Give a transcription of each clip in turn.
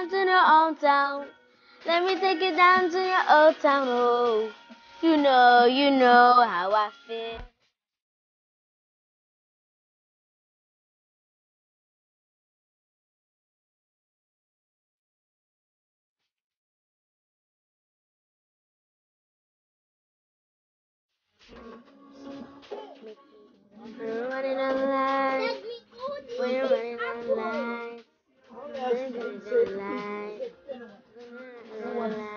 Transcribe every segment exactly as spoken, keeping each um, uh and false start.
down to the old town. Let me take you down to your old town. Oh, you know, you know how I feel. We're running on the line. We're running on the line. We're running on the line. We're running on the line.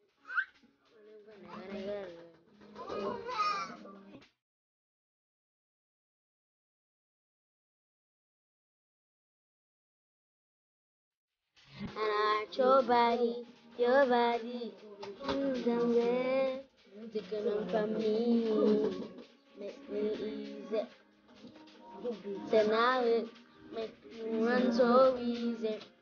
And I like your body, your body, mm, down there, taking on from me, make me easy. So now it make me run so easy.